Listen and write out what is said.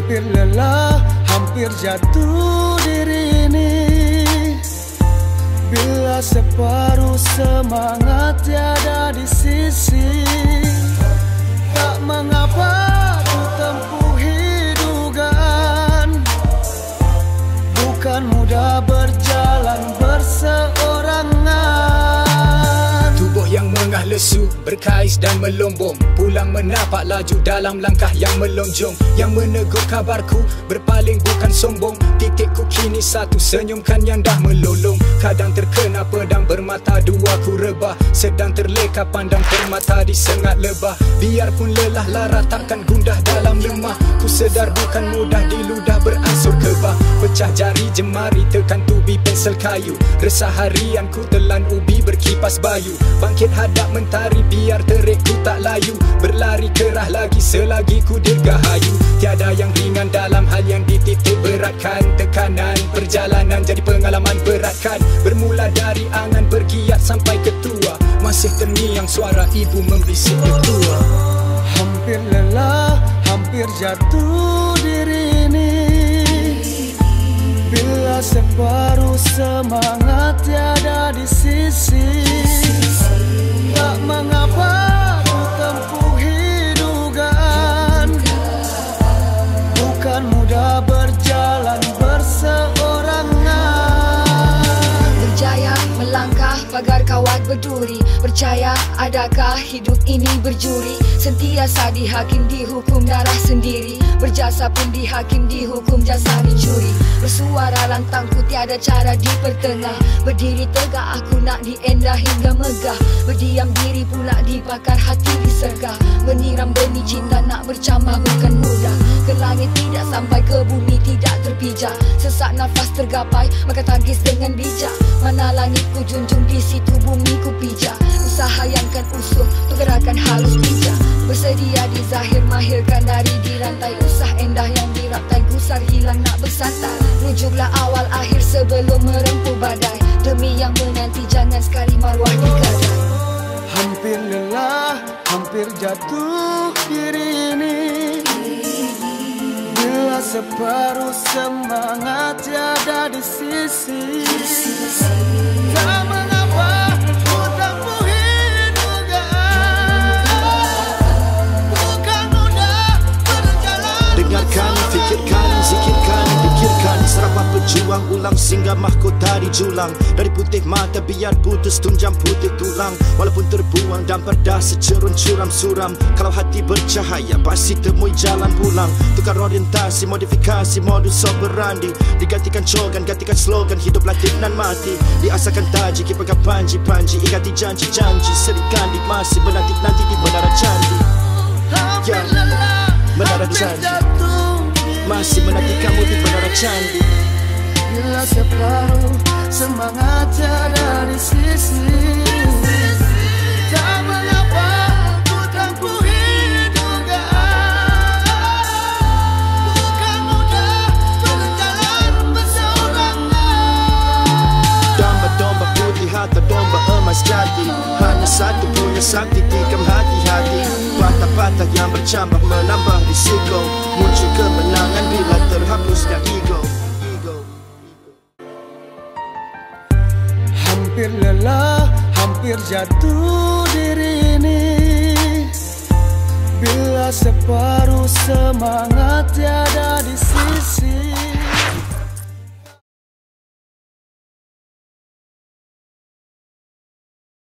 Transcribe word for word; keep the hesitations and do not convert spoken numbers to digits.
Hampir lelah, hampir jatuh diri ini, bila separuh semangat tiada di sisi. Tak mengapa ku tempuhi dugaan, bukan mudah berjalan berseorangan. Tubuh yang mengah lesu, berkais dan melombong, pulang menapak laju dalam langkah yang melonjong. Yang menegur kabarku, berpaling bukan sombong. Titikku kini satu, senyumkan yang dah melolong. Kadang terkena pedang bermata dua ku rebah, sedang terleka pandang permata disengat lebah. Biarpun lelah lara takkan gundah dalam lemah, ku sedar bukan mudah diludah beransur kebah. Pecah jari jemari tekan tubi pensel kayu, resah harian ku telan ubi berkipas bayu. Bangkit hadap mentari biar terik ku tak layu, berlari kerah lagi selagi ku dirgahayu. Tiada yang ringan dalam hal yang dititik beratkan, tekanan perjalanan jadi pengalaman beratkan. Bermula dari angan bergiat sampai ketua, masih terngiang suara ibu membisik ketua. Hampir lelah, hampir jatuh diri ini, bila separuh semangat tiada di sisi. Tak mengapa ku tempuhi dugaan, bukan mudah berjalan berseorangan. Berjaya melangkah pagar kawat berduri, percaya adakah hidup ini berjuri. Sentiasa dihakim dihukum darah sendiri, berjasa pun dihakim dihukum jasa dicuri. Bersuara lantangku tiada cara dipertengah, berdiri tegak aku nak diendah hingga megah. Berdiam diri pula dibakar hati disergah, menyiram benih cinta nak bercambah bukan mudah. Ke langit tidak sampai ke bumi tidak terpijak, sesak nafas tergapai maka tangkis dengan bijak. Mana langit ku junjung di situ bumi ku pijak, usaha yang kan usuh pergerakan halus bijak. Bersedia di zahir mahirkan dari dirantai, usah endah yang diraptai gusar hilang nak bersantai. Rujuklah awal akhir sebelum merempuh badai, demi yang menanti jangan sekali maruah di kedai. Hampir lelah, hampir jatuh diri ini, bila separuh semangat tiada di sisi. Tak mengapa ku tempuhi dugaan, bukan mudah berjalan. Dengarkan, fikirkan, zikirkan, pikirkan. Serapah pejuang ulang singgah mahkota di julang. Dari putih mata biar putus tunjang putih tulang. Walaupun terbuang dan perdah secerun curam suram, kalau hati bercahaya pasti temui jalan pulang. Tukar orientasi, modifikasi modus operandi, digantikan slogan, gantikan slogan, hidup latih nan mati. Diasahkan taji, kipegang panji-panji, ikati janji-janji, serikan di masih menanti-nanti di menara candi. Ya, menara candi, masih menanti kamu di menara candi. Bila separuh semangat tiada di sisi, tak mengapa ku tempuhi dugaan, bukan mudah berjalan berseorangan. Domba-domba putih atau domba emas jati, hanya satu punya sakti, tikam hati-hati. Patah-patah yang bercambah menambah risiko, muncul kemenangan bila terhapusnya ego. Hampir lelah, hampir jatuh diri ini, bila separuh semangat tiada di sisi.